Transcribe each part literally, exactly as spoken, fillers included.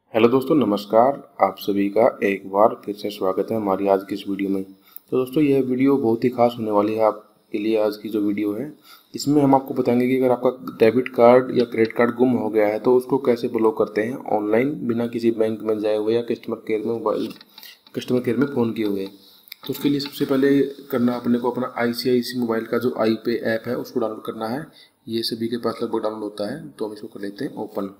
Hello दोस्तों, नमस्कार। आप सभी का एक बार फिर से स्वागत है हमारी आज की इस वीडियो में। तो दोस्तों, यह वीडियो बहुत ही खास होने वाली है आपके लिए। आज की जो वीडियो है इसमें हम आपको बताएंगे कि अगर आपका डेबिट कार्ड या क्रेडिट कार्ड गुम हो गया है तो उसको कैसे ब्लॉक करते हैं ऑनलाइन, बिना किसी बैंक में जाए हुए या कस्टमर केयर में मोबाइल कस्टमर केयर में फ़ोन किए हुए। तो उसके लिए सबसे पहले करना अपने को अपना आई सी आई सी मोबाइल का जो आई पे ऐप है उसको डाउनलोड करना है। ये सभी के पास लगभग डाउनलोड होता है, तो हम इसको कर लेते हैं ओपन।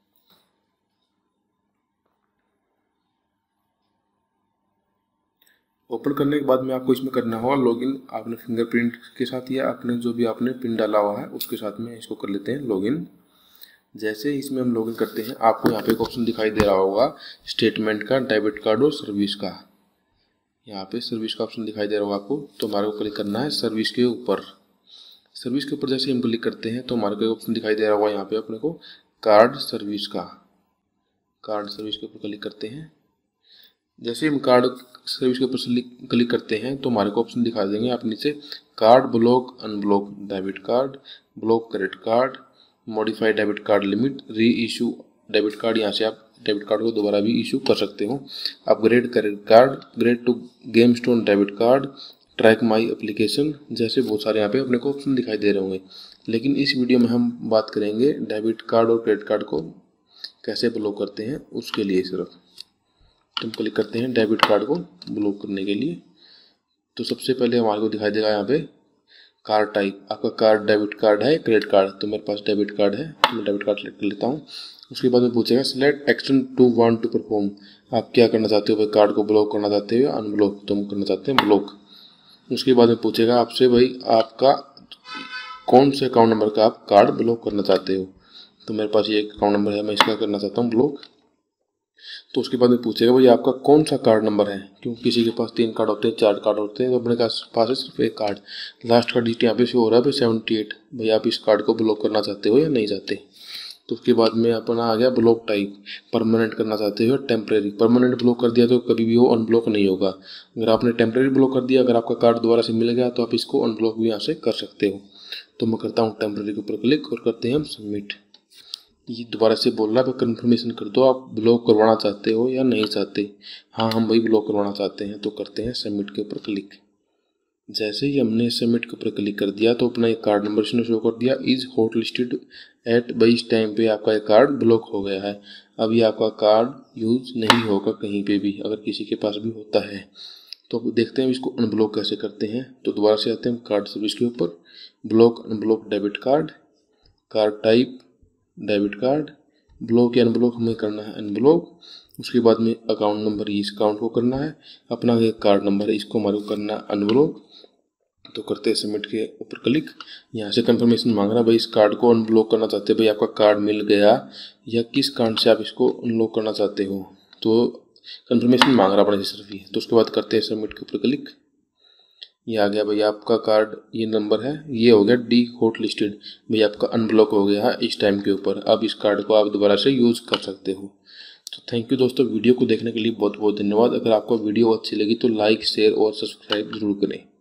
ओपन करने के बाद में आपको इसमें करना होगा लॉगिन आपने फिंगरप्रिंट के साथ या अपने जो भी आपने पिन डाला हुआ है उसके साथ में इसको कर लेते हैं लॉगिन। जैसे इसमें हम लॉगिन करते हैं आपको यहाँ पे एक ऑप्शन दिखाई दे रहा होगा स्टेटमेंट का, डेबिट कार्ड और सर्विस का। यहाँ पे सर्विस का ऑप्शन दिखाई दे रहा होगा आपको, तो हमारे को क्लिक करना है सर्विस के ऊपर। सर्विस के ऊपर जैसे हम क्लिक करते हैं तो हमारे को ऑप्शन दिखाई दे रहा होगा यहाँ पे अपने को कार्ड सर्विस का। कार्ड सर्विस के ऊपर क्लिक करते हैं। जैसे हम कार्ड सर्विस के ऊपर क्लिक करते हैं तो हमारे को ऑप्शन दिखा देंगे आप नीचे card block, unblock debit card, block credit card, modified debit card limit, reissue debit card. यहाँ से आप डेबिट कार्ड को दोबारा भी इशू कर सकते हो। Upgrade credit card, grade to game stone debit card, track my application, जैसे बहुत सारे यहाँ पे अपने को ऑप्शन दिखाई दे रहे होंगे। लेकिन इस वीडियो में हम बात करेंगे डेबिट कार्ड और क्रेडिट कार्ड को कैसे ब्लॉक करते हैं उसके लिए सिर्फ। तो हम क्लिक करते हैं डेबिट कार्ड को ब्लॉक करने के लिए। तो सबसे पहले हमारे को दिखाई देगा यहाँ पे कार्ड टाइप, आपका कार्ड डेबिट कार्ड है क्रेडिट कार्ड। तो मेरे पास डेबिट कार्ड है, मैं डेबिट कार्ड सेलेक्ट कर लेता हूँ। उसके बाद में पूछेगा select action to want to perform, आप क्या करना चाहते हो भाई, कार्ड को ब्लॉक करना चाहते हो या अनब्लॉक। तो हम करना चाहते हैं ब्लॉक। उसके बाद में पूछेगा आपसे भाई आपका कौन से अकाउंट नंबर का आप कार्ड ब्लॉक करना चाहते हो। तो मेरे पास ये एक अकाउंट नंबर है, मैं इसका करना चाहता हूँ ब्लॉक। तो उसके बाद में पूछेगा भाई आपका कौन सा कार्ड नंबर है, क्योंकि किसी के पास तीन कार्ड होते हैं, चार कार्ड होते हैं, तो अपने पास है सिर्फ एक कार्ड। लास्ट का डिजिट यहाँ पे शो हो रहा है भाई सेवेंटी एट। भाई आप इस कार्ड को ब्लॉक करना चाहते हो या नहीं चाहते। तो उसके बाद में अपना आ गया ब्लॉक टाइप, परमानेंट करना चाहते हो या टेम्परेरी। परमानेंट ब्लॉक कर दिया तो कभी भी वो अनब्लॉक नहीं होगा। अगर आपने टेम्परेरी ब्लॉक कर दिया, अगर आपका कार्ड दोबारा से मिल गया तो आप इसको अनब्लॉक भी यहाँ से कर सकते हो। तो मैं करता हूँ टेम्परेरी के ऊपर क्लिक और करते हैं हम सबमिट। ये दोबारा से बोल रहा है कन्फर्मेशन कर दो आप ब्लॉक करवाना चाहते हो या नहीं चाहते। हाँ हम भाई ब्लॉक करवाना चाहते हैं, तो करते हैं सबमिट के ऊपर क्लिक। जैसे ही हमने सबमिट के ऊपर क्लिक कर दिया तो अपना एक कार्ड नंबर इसने शो कर दिया, इज हॉट लिस्टेड एट। भाई इस टाइम पे आपका एक कार्ड ब्लॉक हो गया है। अभी आपका कार्ड यूज नहीं होगा कहीं पे भी, अगर किसी के पास भी होता है। तो अब देखते हैं इसको अनब्लॉक कैसे करते हैं। तो दोबारा से आते हैं कार्ड सर्विस के ऊपर, block unblock debit card, card type debit card, block या अनब्लॉक हमें करना है अनब्लॉक। उसके बाद में अकाउंट नंबर इस अकाउंट को करना है, अपना एक कार्ड नंबर है इसको हमारे को करना है अनब्लॉक। तो करते हैं सबमिट के ऊपर क्लिक। यहाँ से कंफर्मेशन मांग रहा है भाई इस कार्ड को अनब्लॉक करना चाहते हैं, भाई आपका कार्ड मिल गया या किस कारण से आप इसको अनलॉक करना चाहते हो। तो कंफर्मेशन मांग रहा अपने सिर्फ ही। तो उसके बाद करते हैं सबमिट के ऊपर क्लिक। ये आ गया भाई आपका कार्ड, ये नंबर है, ये हो गया डी हॉट लिस्टेड। भाई आपका अनब्लॉक हो गया है इस टाइम के ऊपर। अब इस कार्ड को आप दोबारा से यूज़ कर सकते हो। तो थैंक यू दोस्तों, वीडियो को देखने के लिए बहुत बहुत धन्यवाद। अगर आपको वीडियो अच्छी लगी तो लाइक, शेयर और सब्सक्राइब जरूर करें।